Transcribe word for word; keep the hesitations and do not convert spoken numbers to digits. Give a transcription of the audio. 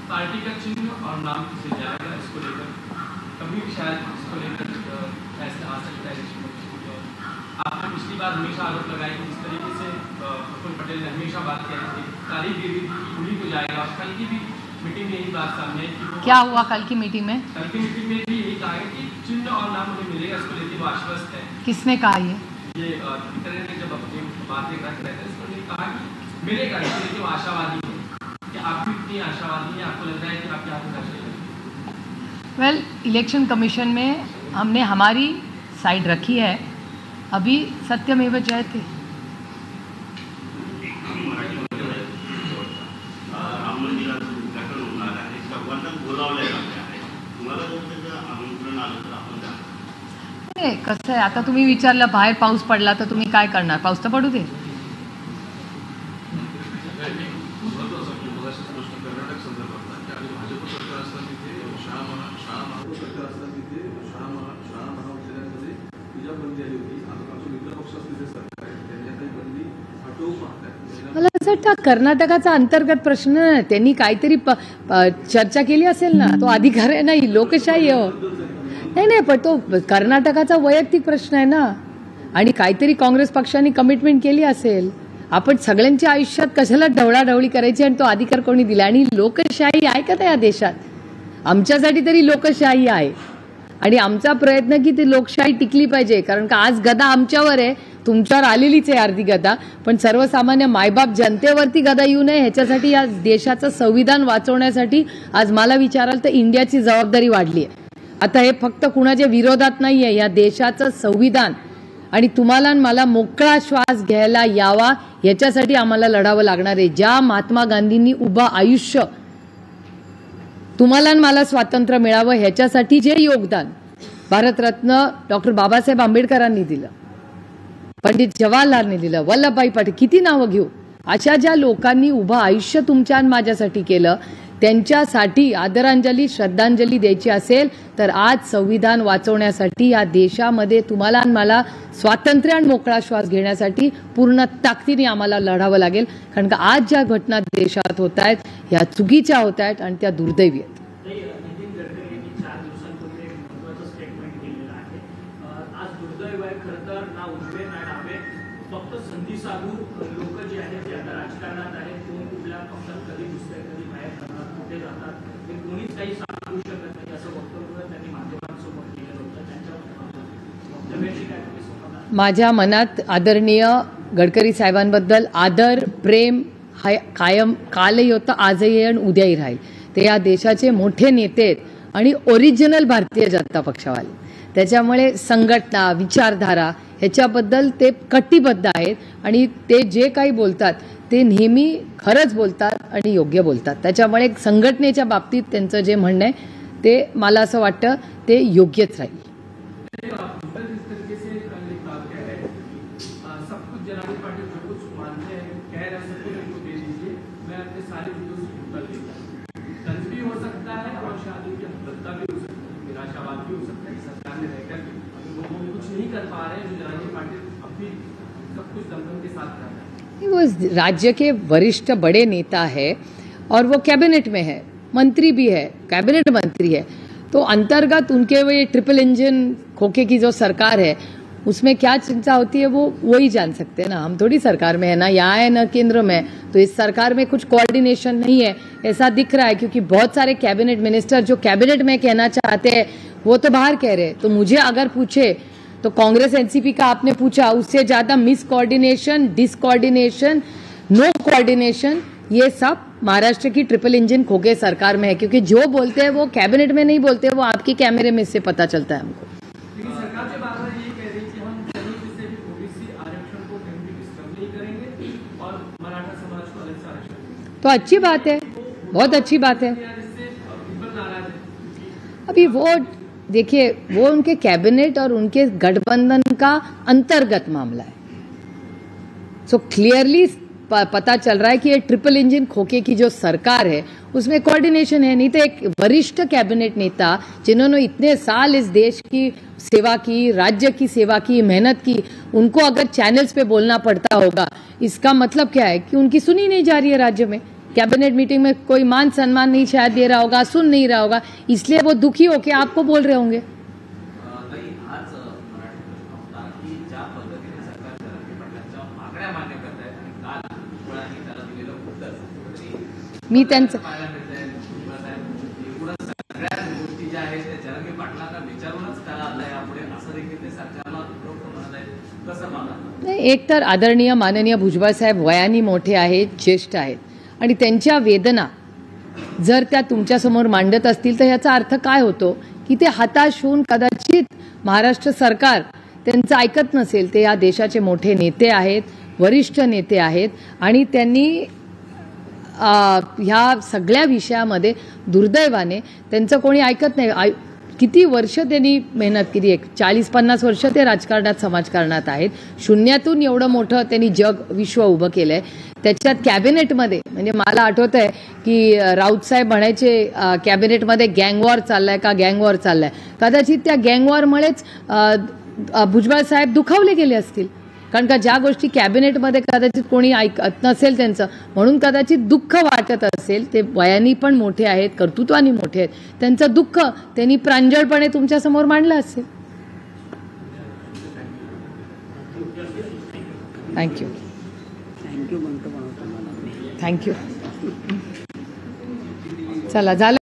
Party का चिन्ह और नाम किसे जाएगा, इसको लेकर कभी भी शायद इसको लेकर फैसला आ सकता है। आपने पिछली बार हमेशा आरोप लगाया कि जिस तरीके से प्रफुल्ल पटेल ने हमेशा बात की थी तारीख दी थी उन्हीं को जाएगा, और कल की भी मीटिंग में यही बात सामने है। क्या हुआ कल की मीटिंग में? कल की मीटिंग में भी यही कहा है कि चिन्ह और नाम उन्हें मिलेगा, इसको लेकर वो आश्वस्त है। किसने कहा ये? ये ट्विटर ने जब अपनी बातें रख रहे थे उसने कहा कि मिलेगा, इसको लेकर वो आशावादी है। क्या आप भी इतनी आशावादी हैं? आपको लग रहा है कि आप यहाँ पर फैसले? वेल, इलेक्शन कमीशन में हमने हमारी साइड रखी है, अभी सत्यमेव जयते। कसं आहे, आता तुम्ही विचारलं बाहेर पाऊस पडला तर तुम्ही काय करणार? पाऊस तर पडू दे. मला असं वाटतं कर्नाटकाचा अंतर्गत प्रश्न नाही, त्यांनी काहीतरी चर्चा केली असेल ना, तो अधिकार आहे नाही, लोकशाही आहे. नाही नाही, पण तो कर्नाटकाचा वैयक्तिक प्रश्न आहे ना, आणि काहीतरी काँग्रेस पक्षाने कमिटमेंट केली असेल. आपण सगळ्यांच्या आयुष्यात कशाला ढवळाढवळी करायची, आणि तो अधिकार कोणी दिला? आणि लोकशाही आहे का त्या देशात? आमच्यासाठी तरी लोकशाही आहे, आणि आमचा प्रयत्न की ती लोकशाही टिकली पाहिजे. कारण का आज गदा आमच्यावर आहे, तुमच्यावर आलेलीच आहे अर्धी गदा, पण सर्वसामान्य मायबाप जनतेवरती गदा येऊ नये ह्याच्यासाठी या देशाचं संविधान वाचवण्यासाठी आज मला विचाराल तर इंडियाची जबाबदारी वाढली आहे. आता हे फक्त कुणाच्या विरोधात नाही आहे, या देशाचं संविधान आणि तुम्हाला मला मोकळा श्वास घ्यायला यावा याच्यासाठी आम्हाला लढावं लागणार आहे. ज्या महात्मा गांधींनी उभं आयुष्य तुम्हाला मला स्वातंत्र्य मिळावं ह्याच्यासाठी जे योगदान भारतरत्न डॉक्टर बाबासाहेब आंबेडकरांनी दिलं, पंडित जवाहरलालने दिलं, वल्लभभाई पटेल, किती नावं घेऊ, अशा ज्या लोकांनी उभं आयुष्य तुमच्या आणि माझ्यासाठी केलं, त्यांच्यासाठी आदरांजली श्रद्धांजली द्यायची असेल तर आज संविधान वाचवण्यासाठी या देशामध्ये तुम्हाला आणि मला स्वातंत्र्य आणि मोकळा श्वास घेण्यासाठी पूर्ण ताकदीने आम्हाला लढावं लागेल. कारण का आज ज्या घटना देशात होत आहेत ह्या चुकीच्या होत आहेत आणि त्या दुर्दैवी आहेत. माझ्या मनात आदरणीय गडकरी साहेबांबद्दल आदर प्रेम हाय कायम कालही होतं, आजही आणि उद्याही राहील. ते या देशाचे मोठे नेते आहेत आणि ओरिजिनल भारतीय जनता पक्षवाले, त्याच्यामुळे संघटना विचारधारा ह्याच्याबद्दल ते कटिबद्ध आहेत आणि ते जे काही बोलतात ते नेहमी खरंच बोलतात आणि योग्य बोलतात. त्याच्यामुळे संघटनेच्या बाबतीत त्यांचं जे म्हणणं आहे ते मला असं वाटतं ते योग्यच राहील. वो राज्य के वरिष्ठ बड़े नेता है और वो कैबिनेट में है, मंत्री भी है, कैबिनेट मंत्री है, तो अंतर्गत उनके वो ये ट्रिपल इंजन खोखे की जो सरकार है उसमें क्या चिंता होती है वो वही जान सकते हैं ना. हम थोड़ी सरकार में है ना, यहाँ है ना केंद्र में, तो इस सरकार में कुछ कोऑर्डिनेशन नहीं है ऐसा दिख रहा है, क्योंकि बहुत सारे कैबिनेट मिनिस्टर जो कैबिनेट में कहना चाहते हैं वो तो बाहर कह रहे हैं. तो मुझे अगर पूछे तो कांग्रेस एनसीपी का आपने पूछा, उससे ज्यादा miss coordination, discoordination, no coordination, ये सब महाराष्ट्र की ट्रिपल इंजन खोखे सरकार में है. क्योंकि जो बोलते हैं वो कैबिनेट में नहीं बोलते, वो आपके कैमरे में से पता चलता है हमको. तो अच्छी बात है, बहुत अच्छी बात है. अभी वो देखिए, वो उनके कैबिनेट और उनके गठबंधन का अंतर्गत मामला है. सो क्लियरली पता चल रहा है कि ये ट्रिपल इंजन खोखे की जो सरकार है उसमें कोऑर्डिनेशन है. नहीं तो एक वरिष्ठ कैबिनेट नेता जिन्होंने इतने साल इस देश की सेवा की, राज्य की सेवा की, मेहनत की, उनको अगर चैनल्स पे बोलना पड़ता होगा, इसका मतलब क्या है कि उनकी सुनी नहीं जा रही है राज्य में. कैबिनेट मीटिंग में कोई मान सम्मान नहीं शायद दे रहा होगा, सुन नहीं रहा होगा, इसलिए वो दुखी होके आपको बोल रहे होंगे. मी त्यांचं एक तर आदरणीय माननीय भुजबळ साहेब वयाने मोठे आहेत, ज्येष्ठ आहेत आणि त्यांच्या वेदना जर त्या तुमच्यासमोर मांडत असतील तर याचा अर्थ काय होतो की ते हताश होऊन कदाचित महाराष्ट्र सरकार त्यांचं ऐकत नसेल. ते या देशाचे मोठे नेते आहेत, वरिष्ठ नेते आहेत आणि त्यांनी ह्या सगळ्या विषयामध्ये दुर्दैवाने त्यांचं कोणी ऐकत नाही. किती वर्ष त्यांनी मेहनत केली, एक चाळीस पन्नास वर्ष ते राजकारणात समाजकारणात आहेत. शून्यातून एवढं मोठं त्यांनी जग विश्व उभं केलं आहे. त्याच्यात कॅबिनेटमध्ये म्हणजे मला आठवतं आहे की राऊतसाहेब म्हणायचे कॅबिनेटमध्ये गँगवॉर चाललाय का गँगवॉर चाललाय. कदाचित त्या गँगवॉरमुळेच भुजबळ साहेब दुखावले गेले असतील, कारण का ज्या गोष्टी कॅबिनेटमध्ये कदाचित कोणी ऐकत नसेल त्यांचं, म्हणून कदाचित दुःख वाटत असेल. ते वयानी पण मोठे आहेत, कर्तृत्वानी मोठे आहेत, त्यांचं दुःख त्यांनी प्रांजळपणे तुमच्यासमोर मांडलं असेल. थँक्यू थँक्यू थँक्यू चला झालं.